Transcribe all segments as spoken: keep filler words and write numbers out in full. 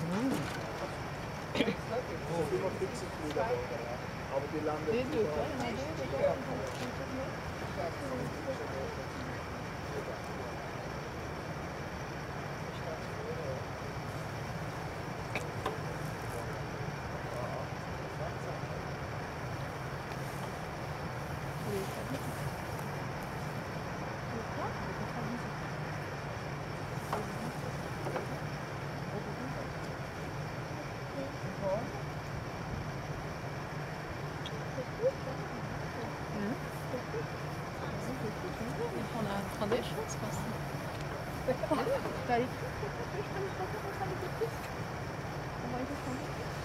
Des choses comme ça. D'accord. T'as écrit quelque chose? Je peux me faire pour ça des plus. On va y descendre.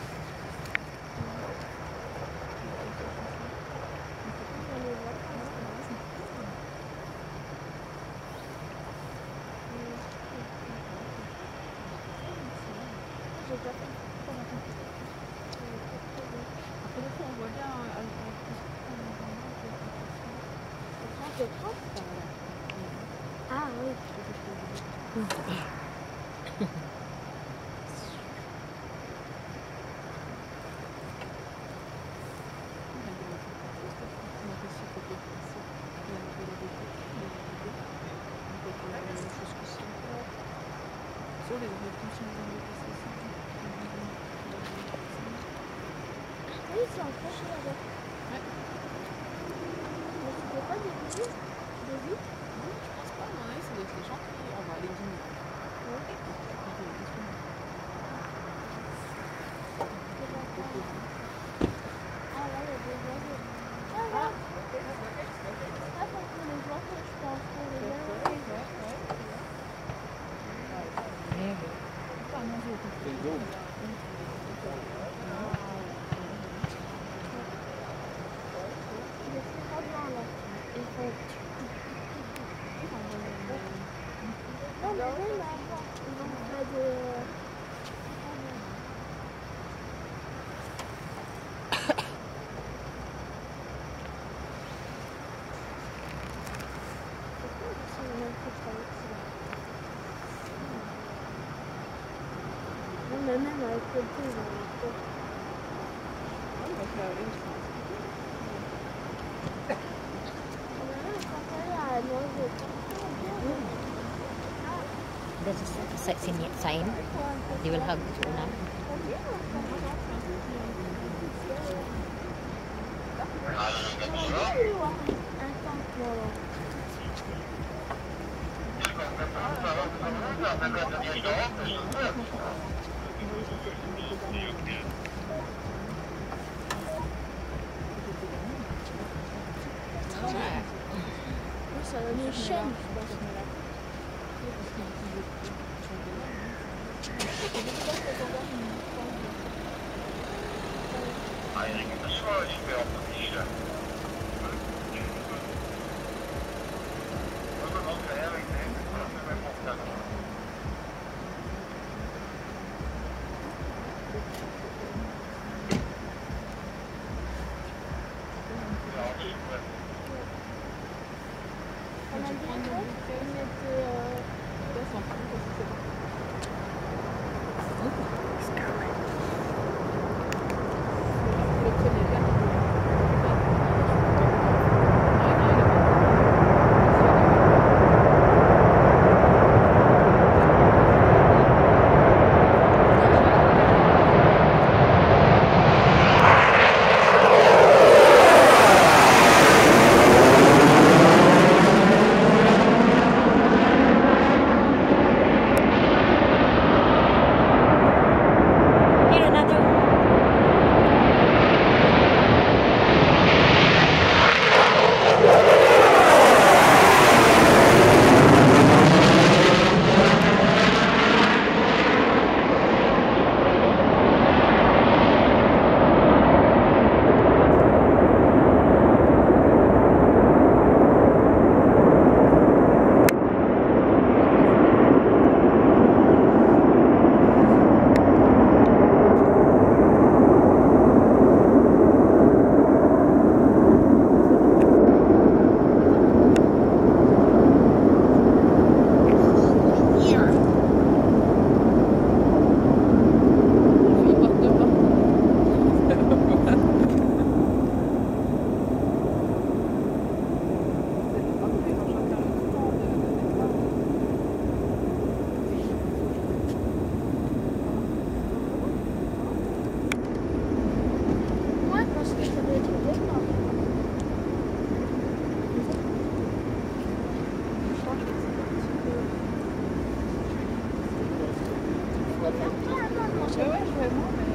Après, des fois, on voit bien. Ah oui. Oui, c'est en crochet là-bas. Ouais. Mais c'était pas des vies? Des vies? Non, je pense pas. Non, ça doit être les gens qui. On va aller dîner. Ah là, il y a des oiseaux. Ah là! Ah, parce que les oiseaux, je pense que les oiseaux. Pas à manger au café. Non, mais oui, là, ils vont faire de... Mais même avec le thé, ils vont le faire. On va faire aller aussi. There's a sex in yet saying they will hug the now. Ça va nous chaîne. On a dit qu'on était... Là, c'est en train de passer. Le premier verre. Ouais, ouais, je vraiment, mais.